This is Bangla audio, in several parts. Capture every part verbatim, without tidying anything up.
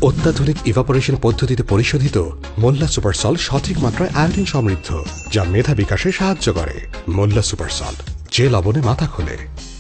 অত্যাধুনিক ইভাপোরেশন পদ্ধতিতে পরিশোধিত মোল্লা সুপার সল্ট সঠিক মাত্রায় আয়োডিন সমৃদ্ধ, যা মেধা বিকাশে সাহায্য করে। মোল্লা সুপার সল্ট, যে লবণে মাথা খোলে।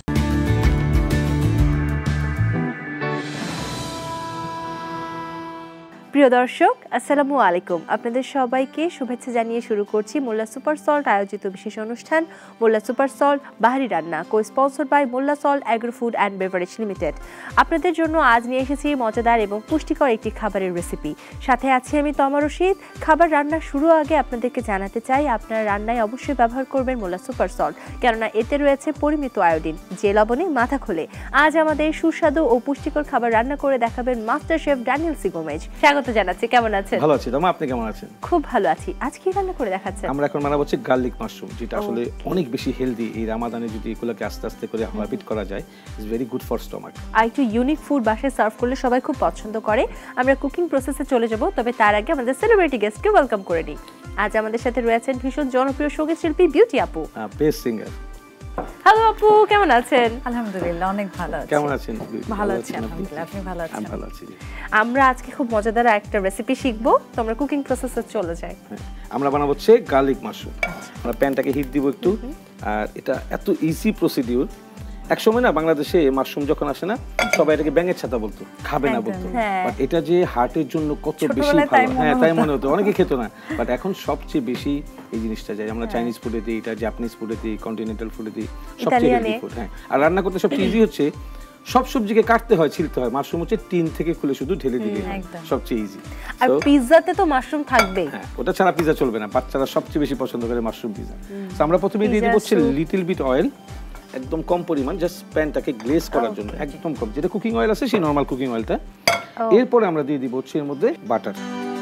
প্রিয় দর্শক, আসসালামু আলাইকুম। আপনাদের সবাইকে শুভেচ্ছা জানিয়ে শুরু করছি মোল্লা সুপার সল্ট আয়োজিত বিশেষ অনুষ্ঠান মোল্লা সুপার সল্ট বাহারি রান্না, co sponsored by Molla salt agro food and beverage limited. আপনাদের জন্য আজ নিয়ে এসেছি মজাদার এবং পুষ্টিকর একটি খাবারের রেসিপি। সাথে আছি আমি তমা রশিদ। খাবার রান্না শুরু আগে আপনাদেরকে জানাতে চাই, আপনারা রান্নায় অবশ্যই ব্যবহার করবেন মোল্লা সুপার সল্ট, কেননা এতে রয়েছে পরিমিত আয়োডিন, যে লবণে মাথা খোলে। আজ আমাদের সুস্বাদু ও পুষ্টিকর খাবার রান্না করে দেখাবেন master chef Daniel C Gomez. স্বাগত জানাচ্ছি। কেমন আছেন? ভালো আছি। তমা, আপনি কেমন আছেন? খুব ভালো আছি। আজ কি রান্না করে দেখাচ্ছেন? আমরা এখন বানাবো হচ্ছে গার্লিক মাশরুম, যেটা আসলে অনেক বেশি হেলদি। এই রামাদানে যদি এগুলোকে আস্তে আস্তে করে হ্যাবিট করা যায়, is very good for stomach. আর একটু ইউনিক ফুড বাসায় সার্ভ করলে সবাই খুব পছন্দ করে। আমরা কুকিং প্রসেসে চলে যাব, তবে তার আগে আমাদের সেলিব্রিটি গেস্টকে ওয়েলকাম করে নিই। আজ আমাদের সাথে রয়েছেন ভীষণ জনপ্রিয় সঙ্গীত শিল্পী বিউটি আপু। Best singer. হ্যালো আপু, কেমন আছেন? আলহামদুলিল্লাহ, অনেক ভালো আছি। কেমন আছেন? ভালো আছি আলহামদুলিল্লাহ। আপনি ভালো আছেন? আমি ভালো আছি। আমরা আজকে খুব মজাদার একটা রেসিপি শিখবো, তো আমরা কুকিং প্রসেসে চলে যাই। আমরা বানাবো হচ্ছে গার্লিক মাশরুম। আমরা প্যানটাকে হিট দিব একটু। আর এটা এত ইজি প্রসিডিউর। এক সময় না বাংলাদেশে মাশরুম যখন আসে না, সবাই এটাকে ব্যাঙের ছাতা বলতো, খাবে না বলতো। বাট এটা যে হার্টের জন্য কত বেশি ভালো, হ্যাঁ তাই মনে হতো, অনেকে খেত না। বাট এখন সবচেয়ে বেশি এই জিনিসটা যায়। আমরা চাইনিজ ফুডে দিই, এটা জাপানিজ ফুডে দিই, কন্টিনেন্টাল ফুডে দিই, সবচেয়ে হেলদি ফুড। হ্যাঁ, আর রান্না করতে সবচেয়ে ইজি হচ্ছে, সব সবজিকে কাটতে হয়, ছিলতে হয়। মাশরুম হচ্ছে টিন থেকে খুলে শুধু ঢেলে দিলে সবচেয়ে ইজি। আর পিৎজাতে তো মাশরুম থাকবেই। হ্যাঁ, ওটা ছাড়া পিৎজা চলবে না। বাচ্চারা সবচেয়ে বেশি পছন্দ করে মাশরুম পিৎজা। তো আমরা প্রথমে দিয়ে দেব হচ্ছে লিটল বিট অয়েল, একদম কম পরিমাণ, জাস্ট প্যানটাকে গ্লেজ করার জন্য, একদম কম, যেটা কুকিং অয়েল আছে সেই নরমাল কুকিং অয়েলটা। এরপরে আমরা দিয়ে দিব হচ্ছে এর মধ্যে বাটার।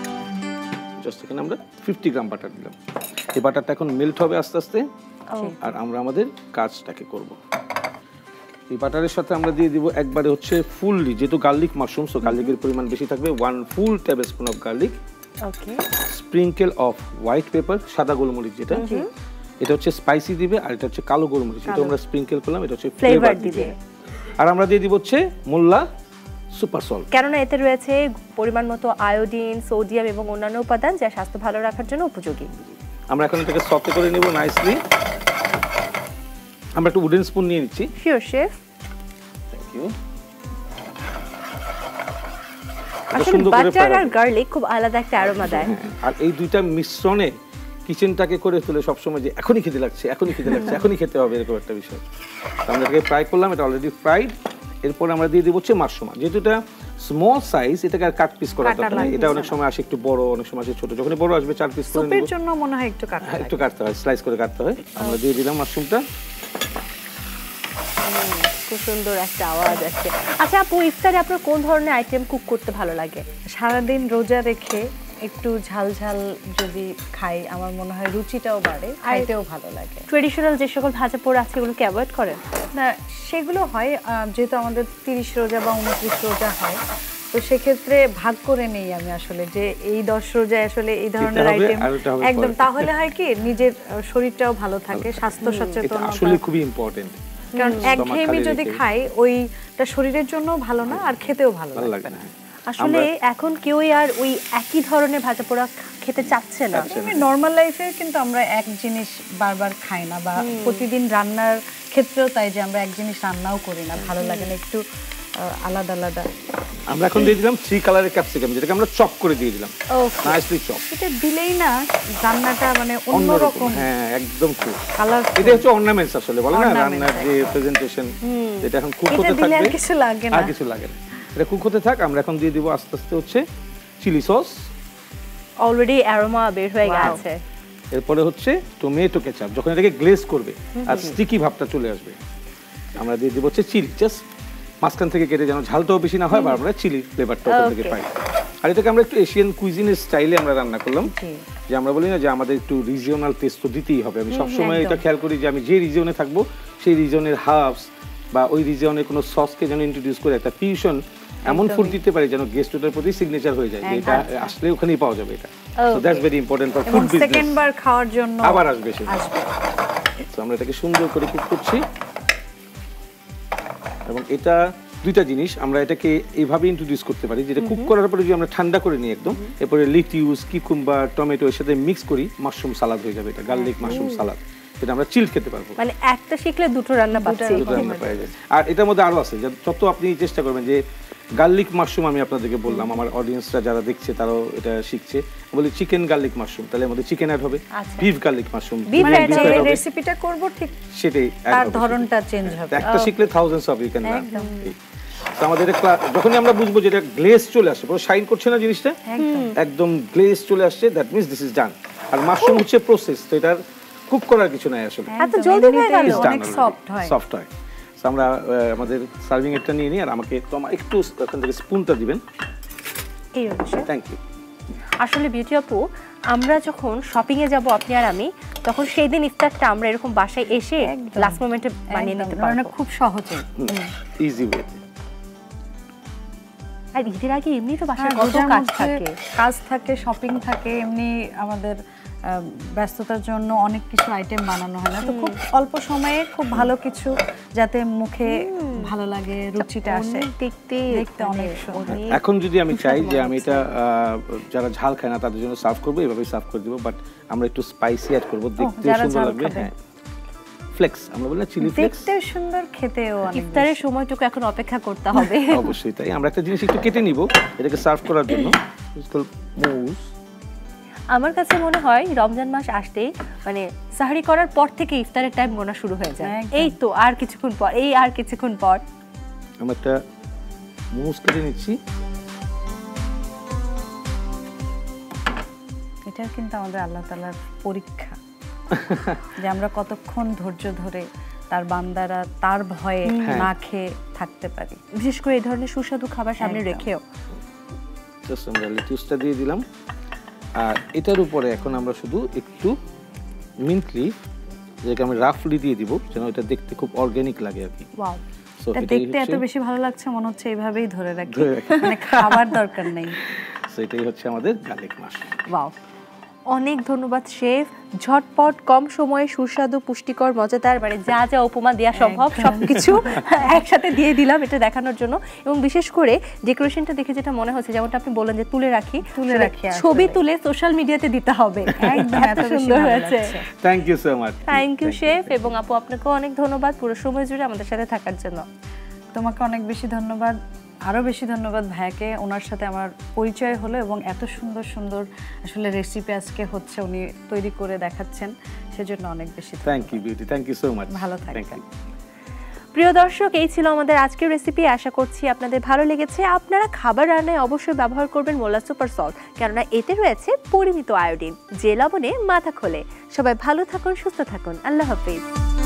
জাস্ট এখানে আমরা পঞ্চাশ গ্রাম বাটার দিলাম। এই বাটারটা এখন মেল্ট হবে আস্তে আস্তে, আর আমরা আমাদের কাজটাকে করব। এই বাটারের সাথে আমরা দিয়ে দিব একবারে হচ্ছে ফুললি, যেহেতু গার্লিক মাশরুম, সো গার্লিকের পরিমাণ বেশি থাকবে, one full tablespoon of garlic. Okay. Sprinkle of white pepper, সাদা গোলমরিচ যেটা, এটা হচ্ছে স্পাইসি দিবে। আর এটা হচ্ছে কালো গোলমরিচ, এটা আমরা স্প্রিঙ্কেল করলাম, এটা হচ্ছে ফ্লেভার দিবে। আর আমরা দিয়ে দিব হচ্ছে মোল্লা সুপার সল্ট, কেননা এতে রয়েছে পরিমাণ মতো আয়োডিন, সোডিয়াম এবং অন্যান্য উপাদান, যা স্বাস্থ্য ভালো রাখার জন্য উপযোগী। আমরা এখন এটাকে সফট করে নেব নাইসলি। আমরা একটু উডেন স্পুন নিয়ে নিচ্ছি। Sure chef. Thank you. আসলে বাটার আর গার্লিক খুব আলাদা একটা অ্যারোমা দেয়। আর এই দুইটা মিশ্রণে কিচেনটাকে করে তুলে সবসময় যে এখনই খেতে লাগছে, এখনই খেতে লাগছে, এখনই খেতে হবে, এরকম একটা বিষয়। আমরা এটাকে ফ্রাই করলাম, এটা অলরেডি ফ্রাইড। এরপর আমরা দিয়ে দিব হচ্ছে মাশরুম, যেহেতু এটা স্মল সাইজ, এটাকে আর কাট পিস করা দরকার নেই। এটা অনেক সময় আসে একটু বড়, অনেক সময় আসে ছোট। যখন বড় আসবে চার পিস করে নেব। সুপের জন্য মনে হয় একটু কাটতে হয়, একটু কাটতে হয়, স্লাইস করে কাটতে হয়। আমরা দিয়ে দিলাম মাশরুমটা। খুব সুন্দর একটা আওয়াজ আসছে। আচ্ছা আপু, ইফতারে আপনার কোন ধরনের আইটেম কুক করতে ভালো লাগে? সারাদিন রোজা রেখে একটু ঝাল ঝাল যদি খাই, আমার মনে হয় রুচিটাও বাড়ে, খাইতেও ভালো লাগে। ট্রেডিশনাল যে সকল ভাজা পোড়া আছে এগুলোকে অ্যাভয়েড করেন? না, সেগুলো হয় যেহেতু আমাদের তিরিশ রোজা বা উনত্রিশ রোজা হয়, তো সেক্ষেত্রে ভাগ করে নেই আমি আসলে, যে এই দশ রোজায় আসলে এই ধরনের আইটেম একদম, তাহলে হয় কি নিজের শরীরটাও ভালো থাকে, স্বাস্থ্য সচেতন আসলে খুবই ইম্পর্টেন্ট। কারণ একঘেয়েমি যদি খাই, ওইটা শরীরের জন্য ভালো না, আর খেতেও ভালো লাগবে না। আসলে এখন কেউই আর ওই একই ধরনের ভাজা পোড়া খেতে চাচ্ছে না। নর্মাল লাইফে কিন্তু আমরা এক জিনিস বারবার খাই না, বা প্রতিদিন রান্নার ক্ষেত্রেও তাই, যে আমরা এক জিনিস রান্নাও করি না, ভালো লাগে না, একটু আলাদা আলাদা। আমরা এখন দিয়ে দিলাম থ্রি কালারের ক্যাপসিকাম, যেটাকে আমরা চপ করে দিয়ে দিলাম, নাইসলি চপ। এটা দিলেই না রান্নাটা মানে অন্যরকম। হ্যাঁ, একদম ঠিক কালার। এটা হচ্ছে অর্নামেন্টস আসলে, বলে না রান্নার যে প্রেজেন্টেশন, যেটা এখন কুক হতে থাকবে, আর কিছু লাগে না, আর কিছু লাগে না। এটা কুক হতে থাক। আমরা এখন দিয়ে দিব আস্তে আস্তে হচ্ছে চিলি সস, অলরেডি অ্যারোমা বের হয়ে গেছে। এরপরে হচ্ছে টমেটো কেচাপ, যখন এটাকে গ্লেজ করবে আর স্টিকি ভাবটা চলে আসবে, আমরা দিয়ে দিব হচ্ছে চিলি, জাস্ট মাঝখান থেকে কেটে, যেন ঝালটাও বেশি না হয়, আর আমরা চিলি ফ্লেভারটা ওখান থেকে পাই। আর এটাকে আমরা একটু এশিয়ান কুইজিনের স্টাইলে আমরা রান্না করলাম, যে আমরা বলি না যে আমাদের একটু রিজিওনাল টেস্ট তো দিতেই হবে। আমি সবসময় এটা খেয়াল করি যে আমি যে রিজিওনে থাকবো সেই রিজিওনের হার্বস বা ওই রিজিওনের কোনো সসকে যেন ইন্ট্রোডিউস করে একটা ফিউশন এমন ফুড দিতে পারি যেন গেস্ট ওটার প্রতি সিগনেচার হয়ে যায়, যে এটা আসলে ওখানেই পাওয়া যাবে। এটা so that's very important for food business. Second বার খাওয়ার জন্য আবার আসবে সে। তো আমরা এটাকে সুন্দর করে কুক করছি, এবং এটা দুইটা জিনিস আমরা এটাকে এইভাবে ইন্ট্রোডিউস করতে পারি, যেটা কুক করার পরে যদি আমরা ঠান্ডা করে নিই একদম, এরপরে লিটিউস, কিকুম্বার, টমেটো এর সাথে মিক্স করি, মাশরুম সালাদ হয়ে যাবে। এটা গার্লিক মাশরুম সালাদ, এটা আমরা চিল খেতে পারবো। মানে একটা শিখলে দুটো রান্না পাচ্ছি। দুটো রান্না পাওয়া যায়। আর এটার মধ্যে আরো আছে, যত আপনি চেষ্টা করবেন যে গার্লিক মাশরুম, আমি আপনাদেরকে বললাম, আমার অডিয়েন্সরা যারা দেখছে তারাও এটা শিখছে, বলি চিকেন গার্লিক মাশরুম, তাহলে আমাদের চিকেন অ্যাড হবে, বিফ গার্লিক মাশরুম, মানে এই রেসিপিটা করব ঠিক সেটাই তার ধরনটা চেঞ্জ হবে। একটা শিখলে thousands of you can learn. তো আমাদের যখনই আমরা বুঝবো যে এটা গ্লেজ চলে আসে, পুরো শাইন করছে না জিনিসটা, একদম গ্লেজ চলে আসছে, that means this is done. আর মাশরুম হচ্ছে প্রসেস, তো এটার কুক করার কিছু নাই আসলে, এত জলদি হয়ে গেল, অনেক সফট হয় সফট হয়। সো আমরা আমাদের সার্ভিং একটা নিয়ে নিই, আর আমাকে তো একটু এখান থেকে স্পুনটা দিবেন। এই অবশ্যই, থ্যাংক ইউ। আসলে বিউটি আপু, আমরা যখন শপিং এ যাব আপনি আর আমি, তখন সেই দিন ইফতারটা আমরা এরকম বাসায় এসে লাস্ট মোমেন্টে বানিয়ে নিতে পারবো, খুব সহজে, ইজি ওয়ে। আর ঈদের আগে এমনি তো বাসায় কত কাজ থাকে, কাজ থাকে, শপিং থাকে, এমনি আমাদের ব্যস্ততার জন্য অনেক কিছু আইটেম বানানো হয় না, তো খুব অল্প সময়ে খুব ভালো কিছু যাতে মুখে ভালো লাগে, রুচিটা আসে, দেখতে দেখতে অনেক সুন্দর। এখন যদি আমি চাই যে আমি এটা যারা ঝাল খায় না তাদের জন্য সার্ভ করবো, এভাবেই সার্ভ করে দিব, বাট আমরা একটু স্পাইসি অ্যাড করবো, দেখতে সুন্দর লাগবে। হ্যাঁ, ফ্লেক্স আমরা বলি না, চিলি ফ্লেক্স, দেখতে সুন্দর, খেতেও অনেক। ইফতারের সময়টুকু এখন অপেক্ষা করতে হবে। অবশ্যই তাই। আমরা একটা জিনিস একটু কেটে নিব এটাকে সার্ভ করার জন্য, মুজ। আমার কাছে মনে হয় রমজান মাস আসতেই মানে সাহরি করার পর থেকে ইফতারের টাইম গোনা শুরু হয়ে যায়। এই তো আর কিছুক্ষণ পর, এই আর কিছুক্ষণ পর আমরা একটা মুজ কেটে নিচ্ছি। এটা কিন্তু আমাদের আল্লাহ তাআলার পরীক্ষা, যে আমরা কতক্ষণ ধৈর্য ধরে তার বান্দারা তার ভয়ে না খেয়ে থাকতে পারি, বিশেষ করে এই ধরনের সুস্বাদু খাবার সামনে রেখেও। জাস্ট আমরা লেটুসটা দিয়ে দিলাম, আর এটার উপরে এখন আমরা শুধু একটু মিন্ট লিফ, যেটাকে আমি রাফলি দিয়ে দিব, যেন এটা দেখতে খুব অর্গানিক লাগে আর কি। ওয়াও, এটা দেখতে এত বেশি ভালো লাগছে, মনে হচ্ছে এইভাবেই ধরে রাখি, মানে খাবার দরকার নেই। সো এটাই হচ্ছে আমাদের গার্লিক মাশরুম। ওয়াও, অনেক ধন্যবাদ শেফ, ঝটপট কম সময়ে সুস্বাদু পুষ্টিকর মজাদার মানে যা যা উপমা দেওয়া সম্ভব সবকিছু একসাথে দিয়ে দিলাম এটা দেখানোর জন্য। এবং বিশেষ করে ডেকোরেশনটা দেখে যেটা মনে হচ্ছে, যেমনটা আপনি বললেন যে তুলে রাখি, তুলে রাখি, ছবি তুলে সোশ্যাল মিডিয়াতে দিতে হবে, একদম এত সুন্দর হয়েছে। Thank you so much. Thank you chef, এবং আপু আপনাকেও অনেক ধন্যবাদ পুরো সময় জুড়ে আমাদের সাথে থাকার জন্য। তোমাকে অনেক বেশি ধন্যবাদ, আরও বেশি ধন্যবাদ ভাইয়াকে, ওনার সাথে আমার পরিচয় হলো এবং এত সুন্দর সুন্দর আসলে রেসিপি আজকে হচ্ছে উনি তৈরি করে দেখাচ্ছেন, সেজন্য অনেক বেশি thank you beauty, thank you so much. ভালো থাকবেন। প্রিয় দর্শক, এই ছিল আমাদের আজকের রেসিপি, আশা করছি আপনাদের ভালো লেগেছে। আপনারা খাবার রান্নায় অবশ্যই ব্যবহার করবেন মোল্লা সুপার সল্ট, কেননা এতে রয়েছে পরিমিত আয়োডিন, যে লবণে মাথা খোলে। সবাই ভালো থাকুন, সুস্থ থাকুন, আল্লাহ হাফেজ।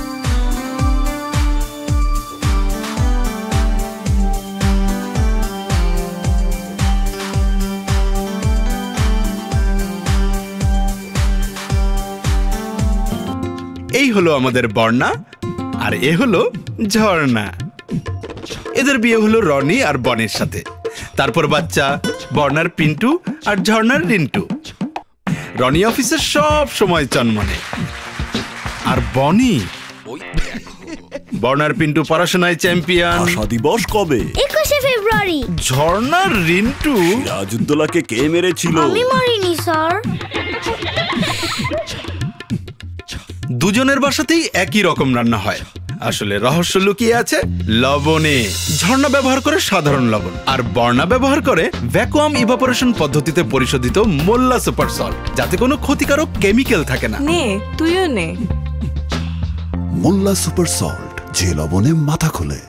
এই হলো আমাদের বর্ণা, আর এ হলো ঝর্ণা। এদের বিয়ে হলো রনি আর বনের সাথে, তারপর বাচ্চা বর্ণার পিন্টু আর ঝর্ণার রিন্টু। রনি অফিসে সব সময় চনমনে, আর বনি বর্ণার পিন্টু পড়াশোনায় চ্যাম্পিয়ন। ভাষা দিবস কবে? একুশে ফেব্রুয়ারি। ঝর্ণার রিন্টু সিরাজউদ্দৌলাকে কে মেরেছিল? আমি মারিনি স্যার। দুজনের বাসাতেই একই রকম রান্না হয়, আসলে রহস্য লুকিয়ে আছে লবণে। ঝর্ণা ব্যবহার করে সাধারণ লবণ, আর বর্ণা ব্যবহার করে ভ্যাকুয়াম ইভাপোরেশন পদ্ধতিতে পরিশোধিত মোল্লা সুপার সল্ট, যাতে কোনো ক্ষতিকারক কেমিক্যাল থাকে না। নে, তুইও নে। মোল্লা সুপার সল্ট, যে লবণে মাথা খোলে।